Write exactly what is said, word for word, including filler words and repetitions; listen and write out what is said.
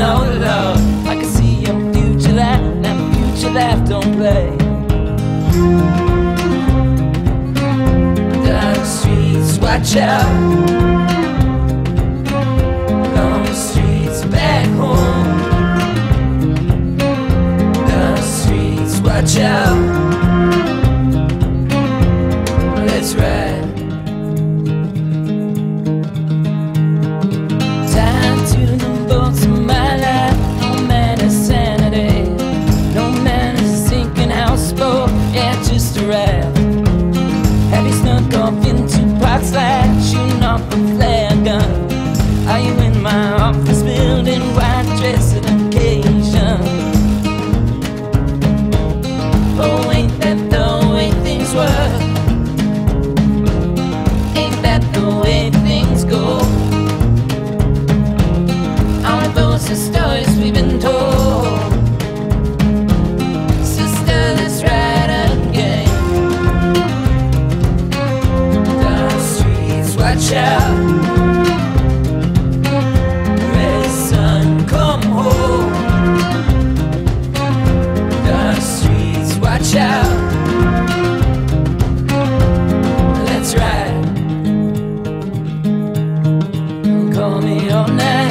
oh Lord, I can see your future life, that future life don't play. Dark streets, watch out. Long streets back home. Dark streets, watch out. Let's ride. Time to the boats of my life. No man is sanity. No man is a sinking houseboat. Yeah, just a ride. Have you snuck off into Park's light, shooting off a flare gun? Are you in my office building, white dress at occasion? Oh, ain't that the way things were? Ain't that the way things go? All of those are stories we've been told. Sister, let's ride again. Dark streets, watch out. Red sun, come home. Dark streets, watch out. Let's ride. Call me all night.